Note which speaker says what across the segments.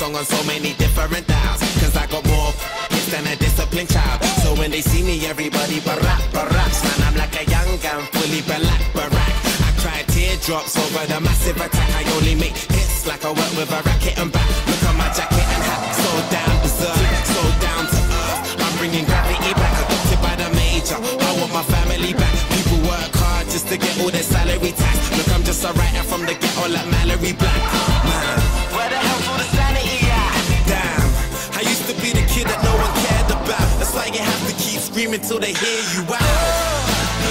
Speaker 1: song on so many different dials. Cause I got more hits than a disciplined child. So when they see me, everybody baracks. Man, I'm like a young gun, fully black barack. I cry teardrops over the massive attack. I only make hits like I work with a racket and back. Look at my jacket and hat, so down berserk, so down to earth. I'm bringing gravity back, adopted by the major. I want my family back. People work hard just to get all their salary tax. Look, I'm just a writer from the ghetto like Mallory Black. Man, where the hell's all the sanity at? Damn, I used to be the kid that no one cared about. That's why you have to keep screaming till they hear you out.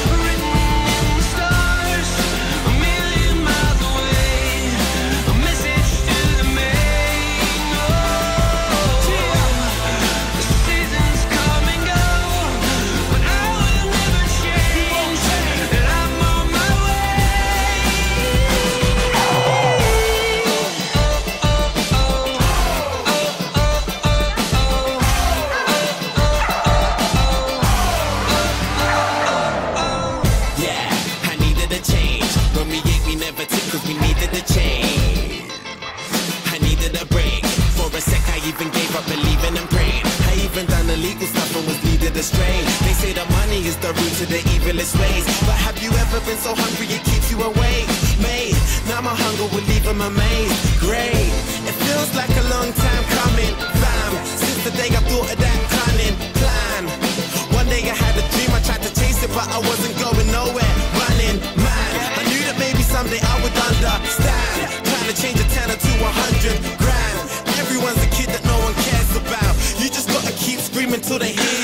Speaker 1: Cause we needed a change. I needed a break. For a sec I even gave up believing and praying. I even done illegal stuff and was needed a strain. They say that money is the root to the evilest ways. But have you ever been so hungry it keeps you awake? Mate, now my hunger will leave them amazed. Great, it feels like a long time coming. Fam, since the day I thought of that cunning plan. One day I had a dream, I tried to chase it but I wasn't going nowhere. Running, man, I knew that maybe someday I would understand. Trying to change a 10 to 100 grand. Everyone's a kid that no one cares about. You just gotta keep screaming till they hear